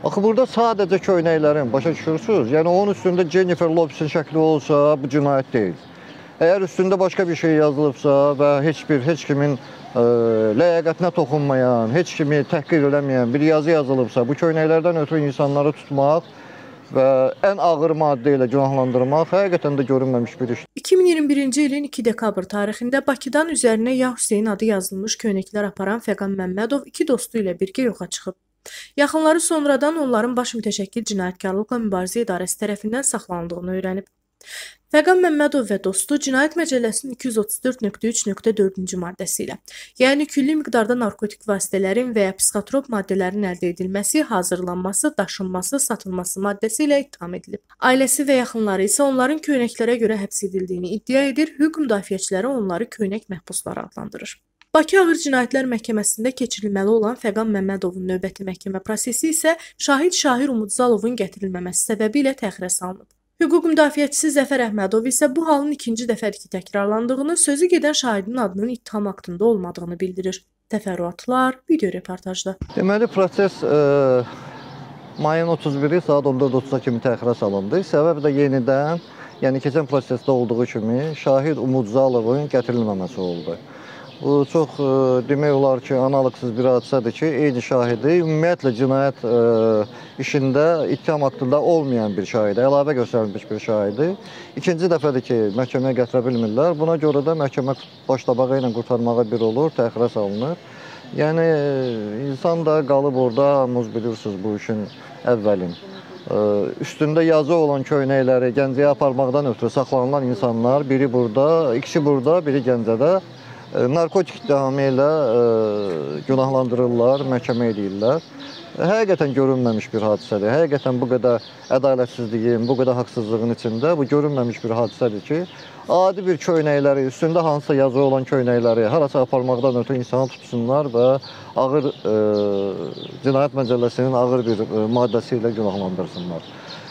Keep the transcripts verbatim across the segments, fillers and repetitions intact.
Axı burada sadəcə köynəklərin, başa düşürsünüz? Yəni onun üstündə Jennifer Lopez'in şəkli olsa, bu cinayət deyil. Əgər üstündə başqa bir şey yazılıbsa və heç bir, heç kimin ə, ləyaqətinə toxunmayan, heç kimi təhqir eləməyən bir yazı yazılıbsa, bu köynəklərdən ötürü insanları tutmaq və ən ağır maddə ilə günahlandırmaq həqiqətən də görünməmiş bir işdir. iki min iyirmi birinci ilin iki dekabr tarixində Bakıdan üzərinə Ya Hüseyn adı yazılmış köynəklər aparan Fəqan Məmmədov iki dostu ilə birgə yoxa çıxıb. Yaxınları sonradan onların baş mütəşəkkil cinayətkarlıqla mübarizə idarəsi tərəfindən saxlanıldığını öyrənib. Fəqan Məmmədov və dostu Cinayət Məcəlləsinin iki yüz otuz dörd nöqtə üç nöqtə dördüncü maddəsi ilə, yəni külli miqdarda narkotik vasitələrin və ya psixotrop maddələrin əldə edilməsi, hazırlanması, daşınması, satılması maddəsi ilə ittiham edilib. Ailəsi və yaxınları isə onların köynəklərə görə həbs edildiyini iddia edir, hüquq müdafiəçiləri onları köynək məhbusları adlandırır. Bakı Ağır Cinayətlər Məhkəməsində keçirilməli olan Fəqan Məmmədovun növbəti məhkəmə prosesi isə şahid Şahir Umudzalovun gətirilməməsi səbəbi ilə təxirə salınıb. Hüquq müdafiəçisi Zəfər Əhmədov isə bu halın ikinci dəfədir ki, təkrarlandığını, sözü gedən şahidin adının ittiham aktında olmadığını bildirir. Təfərrüatlar video reportajda. Deməli, proses ə, mayın otuz biri saat on dörd otuz'a kimi təxirə salındı. Səbəb də yenidən, yəni keçən prosesdə olduğu kimi şahid Umudzalovun gətirilməməsi oldu. Bu çox ə, demək olar ki, analoqsuz bir hadisədir ki, eyni şahidi ümumiyyətlə cinayət ə, işində ittiham aktında olmayan bir şahidi, əlavə göstərilmiş bir şahidi ikinci dəfədir ki, məhkəməyə gətirə bilmirlər. Buna görə də məhkəmə başdabağı ilə qurtarmağa bir olur, təxirə salınır. Yəni insan da qalıb orada, hamınız bilirsiniz bu işin əvvəlin. Ə, üstündə yazı olan köynəkləri Gəncəyə aparmaqdan ötürü saxlanılan insanlar, biri burada, ikisi burada, biri Gəncədə narkotik ittihamı ilə ə, günahlandırırlar, məhkəmə edirlər. Həqiqətən görünməmiş bir hadisədir. Həqiqətən bu qədər ədalətsizliyin, bu qədər haqsızlığın içində bu görünməmiş bir hadisədir ki, adi bir köynəkləri, üstündə hansısa yazı olan köynəkləri harasa aparmaqdan ötürü insanı tutsunlar və ağır ə, Cinayət Məcəlləsinin ağır bir ə, maddəsi ilə günahlandırsınlar.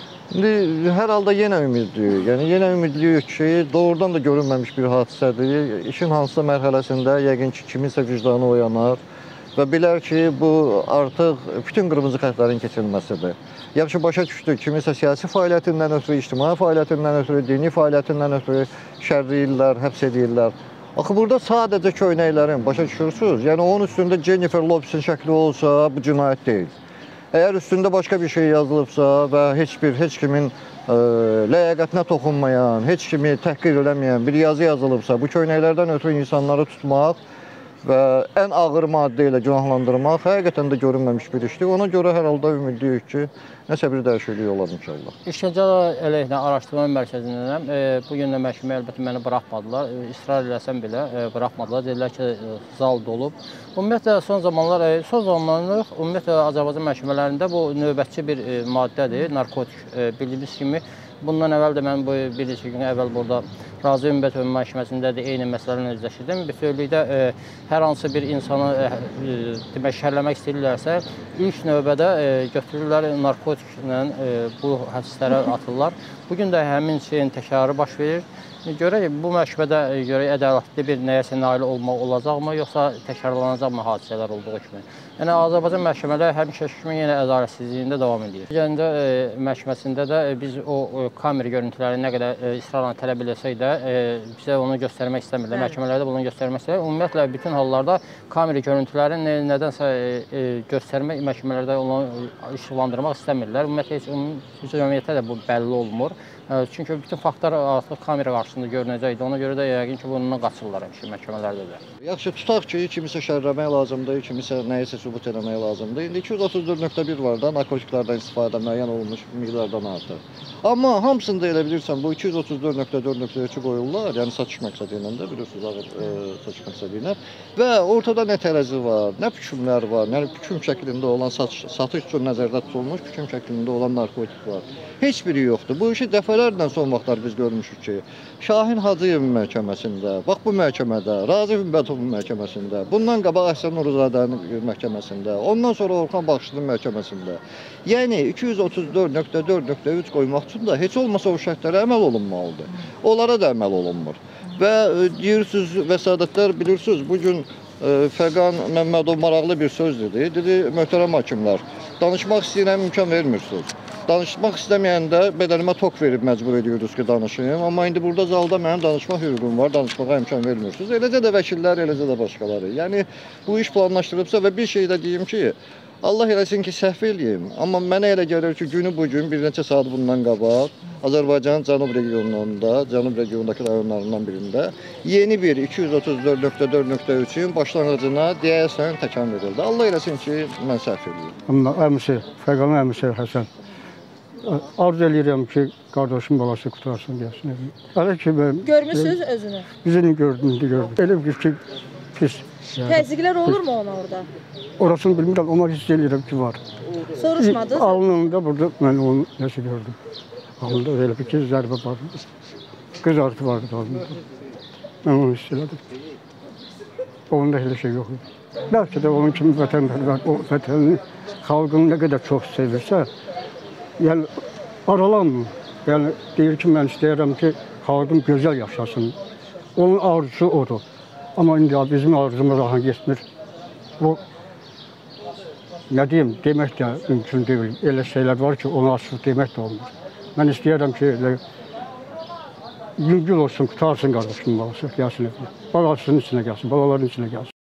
İndi hər halda yenə ümidliyik. Yəni yenə ümidliyik ki, doğrudan da görünməmiş bir hadisədir. İşin hansısa mərhələsində yəqin ki, kiminsə vicdanı oyanar və bilər ki, bu artıq bütün qırmızı xətlərin keçilməsidir. Yaxşı başa düşdük, kiminsə siyasi fəaliyyətindən ötürü, ictimai fəaliyyətindən ötürü, dini fəaliyyətindən ötürü şərləyirlər, həbs edirlər. Axı burada sadəcə köynəklərin, başa düşürsünüz? Yəni onun üstündə Jennifer Lopez'in şəkli olsa, bu cinayət deyil. Əgər üstündə başqa bir şey yazılıbsa və heç bir, heç kimin ə, ləyaqətinə toxunmayan, heç kimi təhqir eləməyən bir yazı yazılıbsa, bu köynəklərdən ötürü insanları tutmaq və ən ağır maddə ilə günahlandırmaq həqiqətən də görünməmiş bir işdir. Ona görə hər halda ümidliyik ki, nəsə bir dəyişiklik olar inşallah. İşgəncələr əleyhinə araşdırma mərkəzindənəm. E, bugün də məhkəmə əlbəttə məni buraxmadılar. E, israr eləsəm belə e, buraxmadılar. Dedilər ki, e, zal dolub. Ümumiyyətlə son zamanlar, e, son zamanlar ümumiyyətlə Azərbaycan məhkəmələrində bu növbətçi bir e, maddədir, narkotik. E, bildiyimiz kimi bundan əvvəl də mən bu bir neçə gün əvvəl burada Razi Ümumət Ümumi Məhkəməsində də eyni məsələlərlə üzləşirdim. Bütövlükdə e, hər hansı bir insanı e, e, demək şərləmək istəyirlərsə, ilk növbədə e, götürürlər narkotiklə e, bu həbslərə atırlar. Bugün də həmin şeyin təkrarı baş verir. Görək, bu məhkəmədə görək ədalətli bir nəyəsə nail olmaq olacaqmı, yoxsa təkrarlanacaqmı hadisələr olduğu kimi. Yəni Azərbaycan məhkəmələri həmişə kimi yenə ədalətsizliyində davam edir. Gəncə e, məhkəməsində də e, biz o e, kamera görüntüləri nə qədər e, israrla tələb eləsək də e, bizə onu göstərmək istəmirlər. Məhkəmələrdə bunu göstərmək istəmirlər. Ümumiyyətlə bütün hallarda kamera görüntülərini ne, nədənsə e, e, göstərmək, məhkəmələrdə onu işıqlandırmaq istəmirlər. Ümumiyyətlə heç cəmiyyətdə də bu bəlli olmur. Çünki bütün faktlar artıq kamera qarşısında görünəcəkdir. Ona görə də yəqin ki, bundan qaçırlar həmişə məhkəmələrdə də. Yaxşı, tutaq ki, kimisə şərləmək lazımdır, kimisə nəyisə sübut eləmək lazımdır. İndi iki yüz otuz dörd nöqtə bir var da, narkotiklərdən istifadə müəyyən olunmuş miqdardan artıq. Amma hamısında elə bilirsən, bu iki yüz otuz dörd nöqtə dörd nöqtə üçü qoyurlar, yəni satış məqsədi ilə də, bilirsiniz, ağır e, satış məqsədi ilə. Və ortada nə tərəzi var, nə hükümlər var, yəni hüküm şəklində olan satış, satış üçün nəzərdə tutulmuş hüküm şəklində olan narkotik var. Heç biri yoxdur. Bu işi dəfələrlə son vaxtlar biz görmüşük ki, Şahin Hacıyevin məhkəməsində, bax bu məhkəmədə, Razi Ümbətovun məhkəməsində, bundan qabaq Əhsən Nuruzadənin məhkəməsində, ondan sonra Orxan Baxşının məhkəməsində. Yəni iki yüz otuz dörd nöqtə dörd nöqtə üç qoymaq üçün də heç olmasa o şərtlərə əməl olunmalıdır. Onlara da əməl olunmur. Və deyirsiniz, vəsadətlər bilirsiniz, bugün e, Fəqan Məmmədov maraqlı bir söz dedi. Dedi, möhtərəm hakimlər, danışmaq istəyirəm, imkan vermirsiniz. Danışmaq istəməyəndə bədənimə tok verib məcbur ediyoruz ki, danışayım. Amma indi burada zalda mənim danışmaq hüququm var, danışmağa imkan vermirsiniz. Eləcə də vəkillər, eləcə də başqaları. Yəni, bu iş planlaşdırılıbsa və bir şey də deyim ki, Allah eləsin ki, səhv eləyim. Amma mənə elə gəlir ki, günü bugün bir neçə saat bundan qabaq Azərbaycanın cənub regionunda, cənub regionundakı rayonlarından birində yeni bir iki yüz otuz dörd nöqtə dörd nöqtə üçün başlanğıcına deyəsən təkan verildi. Allah eləsin ki, mən səhv eləyim. Amma əmisi, Fəqanın əmisi Həsən, arzu eləyirəm ki, qardaşım balası qutarsın, gəlsin. Hələ ki, mən... Görmüsünüz özünü? Bizini gördüm, indi gördüm. Elə bir ki, pis. Təzyiqlər olur mu ona orada? Orasını bilmirəm, amma hiss eləyirəm ki, var. Soruşmadınız? Alnında burada mən onu nəsə gördüm. Alnında elə bir ki, zərbə var. Qızartı vardı alnında. Mən onu hiss elədim. Onda elə şey yox idi. Bəlkə də onun kimi vətənpərvər, o vətənin xalqını nə qədər çox sevirsə, yəni aralanmır. Yəni deyir ki, mən istəyirəm ki, xalqım gözəl yaşasın. Onun arzusu odur. Amma indi bizim arzumuz aha getmir. Bu, nə deyim, demək də mümkün deyil. Elə şeylər var ki, onu açıq demək də olmur. Mən istəyirəm ki, elə yüngül olsun, qutarsın qardaşımın balası, gəlsin evine. Balasının içine gəlsin, balaların içine gəlsin.